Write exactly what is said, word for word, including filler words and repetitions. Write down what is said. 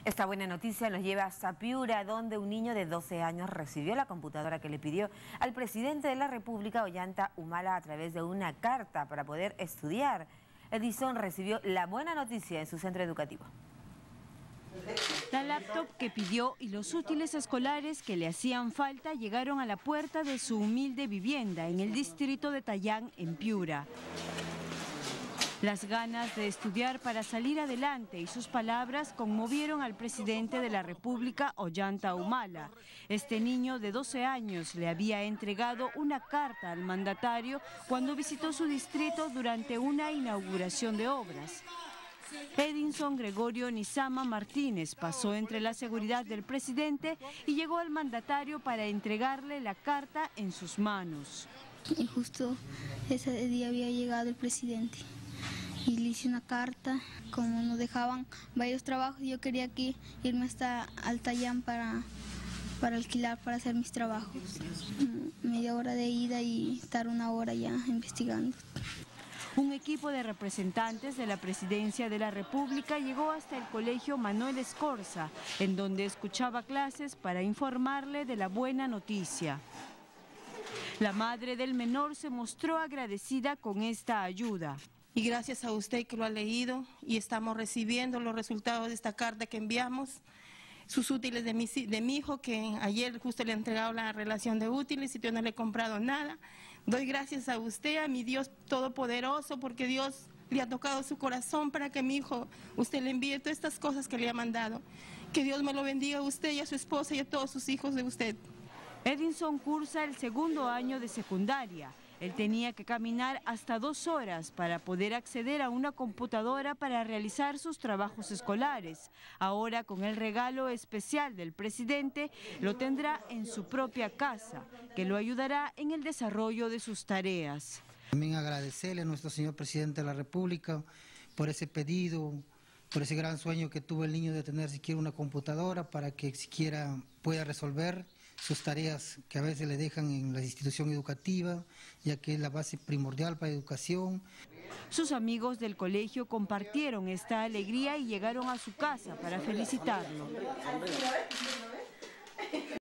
Esta buena noticia nos lleva hasta Piura, donde un niño de doce años recibió la computadora que le pidió al presidente de la República, Ollanta Humala, a través de una carta para poder estudiar. Edison recibió la buena noticia en su centro educativo. La laptop que pidió y los útiles escolares que le hacían falta llegaron a la puerta de su humilde vivienda en el distrito de Tayán, en Piura. Las ganas de estudiar para salir adelante y sus palabras conmovieron al presidente de la República, Ollanta Humala. Este niño de doce años le había entregado una carta al mandatario cuando visitó su distrito durante una inauguración de obras. Edison Gregorio Nizama Martínez pasó entre la seguridad del presidente y llegó al mandatario para entregarle la carta en sus manos. Y justo ese día había llegado el presidente y le hice una carta. Como nos dejaban varios trabajos, yo quería que irme hasta Altayán para, para alquilar, para hacer mis trabajos. Media hora de ida y estar una hora ya investigando. Un equipo de representantes de la Presidencia de la República llegó hasta el Colegio Manuel Escorza, en donde escuchaba clases para informarle de la buena noticia. La madre del menor se mostró agradecida con esta ayuda. Y gracias a usted que lo ha leído y estamos recibiendo los resultados de esta carta que enviamos, sus útiles de mi, de mi hijo, que ayer justo le he entregado la relación de útiles y yo no le he comprado nada. Doy gracias a usted, a mi Dios Todopoderoso, porque Dios le ha tocado su corazón para que mi hijo, usted le envíe todas estas cosas que le ha mandado. Que Dios me lo bendiga a usted y a su esposa y a todos sus hijos de usted. Edison cursa el segundo año de secundaria. Él tenía que caminar hasta dos horas para poder acceder a una computadora para realizar sus trabajos escolares. Ahora, con el regalo especial del presidente, lo tendrá en su propia casa, que lo ayudará en el desarrollo de sus tareas. También agradecerle a nuestro señor presidente de la República por ese pedido, por ese gran sueño que tuvo el niño de tener siquiera una computadora para que siquiera pueda resolver sus tareas que a veces le dejan en la institución educativa, ya que es la base primordial para la educación. Sus amigos del colegio compartieron esta alegría y llegaron a su casa para felicitarlo.